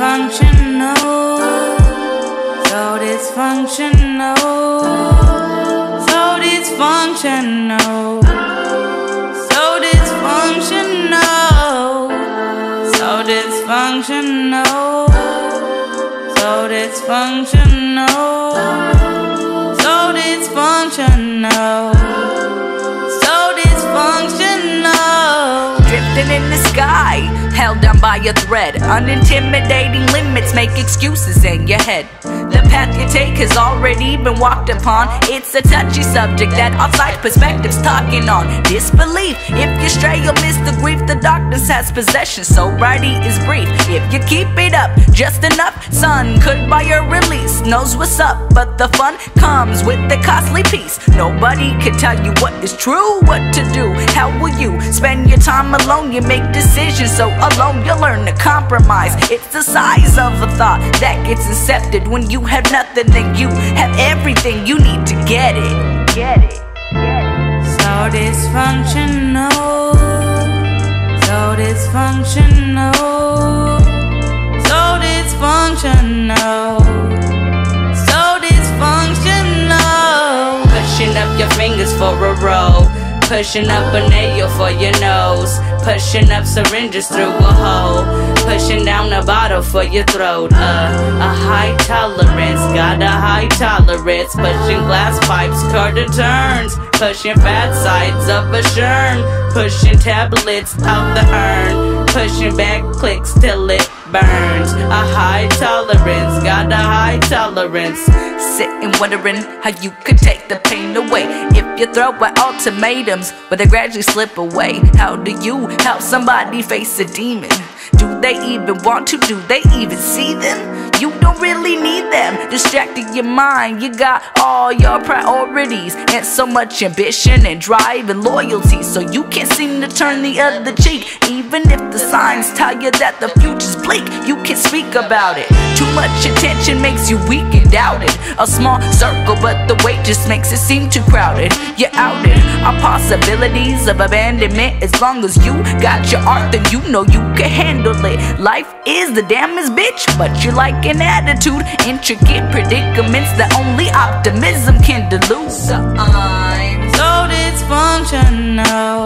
dysfunctional, so dysfunctional, so dysfunctional, so dysfunctional, so dysfunctional, so dysfunctional, so dysfunctional, so dysfunctional. Drifting in the sky, held down by a thread. Unintimidating limits make excuses in your head. The path you take has already been walked upon. It's a touchy subject that outside perspectives talking on. Disbelief, if you stray you'll miss the grief. The darkness has possession, sobriety is brief. If you keep it up just enough, sun could buy your release. Knows what's up, but the fun comes with the costly piece. Nobody can tell you what is true, what to do. How will you spend your time alone? You make decisions so alone you learn to compromise. It's the size of a thought that gets incepted. When you have nothing then you have everything you need to get it. So dysfunctional, so dysfunctional, so dysfunctional, so dysfunctional. Pushing up your fingers for a roll, pushing up a nail for your nose, pushing up syringes through a hole, pushing down a bottle for your throat. A high tolerance, got a high tolerance. Pushing glass pipes, quarter turns, pushing fat sides of a sherm, pushing tablets out the urn, pushing back clicks till it burns. A high tolerance, got a high tolerance. Sitting wondering how you could take the pain away. If you throw out ultimatums, but they gradually slip away. How do you help somebody face a demon? Do they even want to? Do they even see them? You don't really need them. Distracting your mind, you got all your priorities and so much ambition and drive and loyalty, so you can't seem to turn the other cheek. Even if the signs tell you that the future's bleak, you can speak about it. Too much attention makes you weak and doubted. A small circle, but the weight just makes it seem too crowded. You're outed on possibilities of abandonment. As long as you got your art, then you know you can handle it. Life is the damnest bitch, but you're like an attitude. Intricate predicaments that only optimism can delude. So I'm so dysfunctional,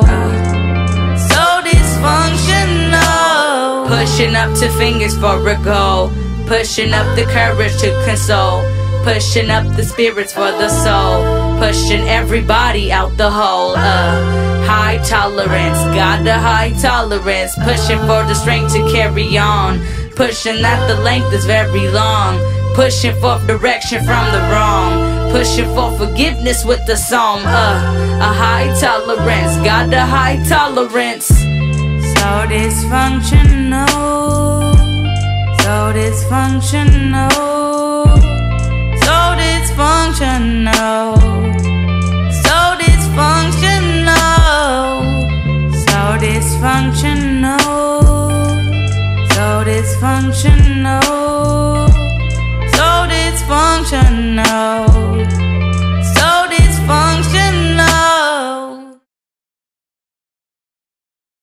so dysfunctional. Pushing up two fingers for a goal, pushing up the courage to console, pushing up the spirits for the soul, pushing everybody out the hole. High tolerance, got a high tolerance. Pushing for the strength to carry on, pushing that the length is very long, pushing for direction from the wrong, pushing for forgiveness with the song. A high tolerance, got a high tolerance. So dysfunctional, so dysfunctional, so dysfunctional, so dysfunctional, so dysfunctional, so dysfunctional, so dysfunctional.